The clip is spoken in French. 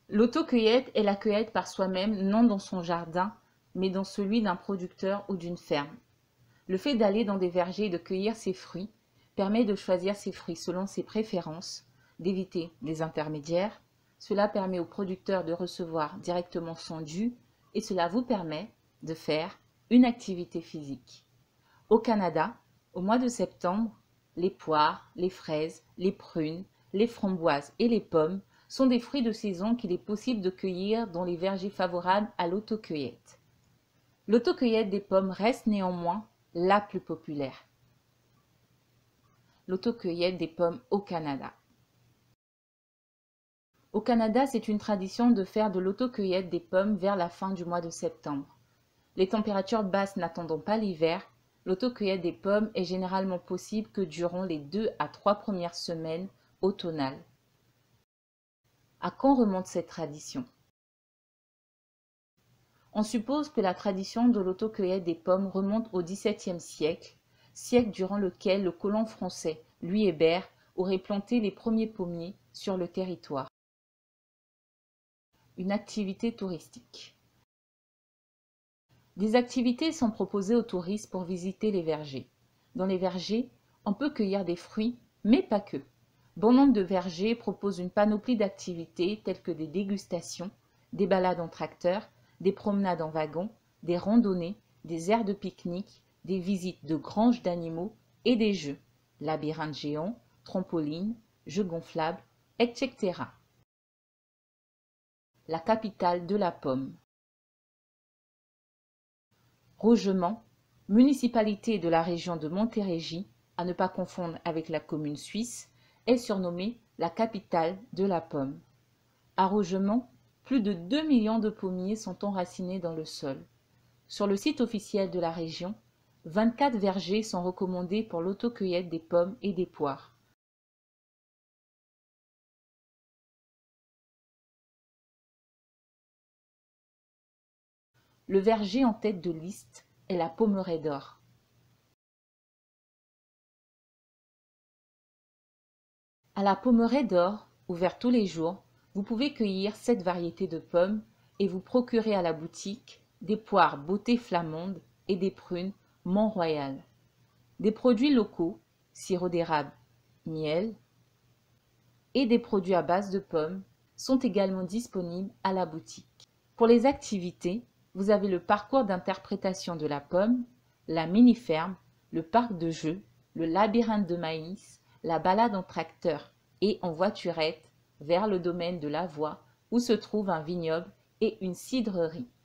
L'autocueillette est la cueillette par soi-même, non dans son jardin, mais dans celui d'un producteur ou d'une ferme. Le fait d'aller dans des vergers et de cueillir ses fruits permet de choisir ses fruits selon ses préférences, d'éviter les intermédiaires. Cela permet au producteur de recevoir directement son dû et cela vous permet de faire une activité physique. Au Canada, au mois de septembre, les poires, les fraises, les prunes, les framboises et les pommes sont des fruits de saison qu'il est possible de cueillir dans les vergers favorables à l'autocueillette. L'autocueillette des pommes reste néanmoins la plus populaire. L'autocueillette des pommes au Canada. Au Canada, c'est une tradition de faire de l'autocueillette des pommes vers la fin du mois de septembre. Les températures basses n'attendant pas l'hiver, l'autocueillette des pommes est généralement possible que durant les 2 à 3 premières semaines automnales. À quand remonte cette tradition? On suppose que la tradition de l'autocueillette des pommes remonte au XVIIe siècle, siècle durant lequel le colon français Louis Hébert aurait planté les premiers pommiers sur le territoire. Une activité touristique. Des activités sont proposées aux touristes pour visiter les vergers. Dans les vergers, on peut cueillir des fruits, mais pas que. Bon nombre de vergers proposent une panoplie d'activités telles que des dégustations, des balades en tracteur, des promenades en wagon, des randonnées, des aires de pique-nique, des visites de granges d'animaux et des jeux, labyrinthes géants, trampolines, jeux gonflables, etc. La capitale de la pomme. Rougemont, municipalité de la région de Montérégie, à ne pas confondre avec la commune suisse, est surnommée la capitale de la pomme. À Rougemont, plus de 2 millions de pommiers sont enracinés dans le sol. Sur le site officiel de la région, 24 vergers sont recommandés pour l'autocueillette des pommes et des poires. Le verger en tête de liste est la Pommeraie d'Or. À la Pommeraie d'Or, ouverte tous les jours, vous pouvez cueillir 7 variétés de pommes et vous procurer à la boutique des poires Beauté Flamande et des prunes Mont-Royal. Des produits locaux, sirop d'érable, miel et des produits à base de pommes sont également disponibles à la boutique. Pour les activités, vous avez le parcours d'interprétation de la pomme, la mini-ferme, le parc de jeux, le labyrinthe de maïs, la balade en tracteur et en voiturette vers le domaine de la Voie où se trouve un vignoble et une cidrerie.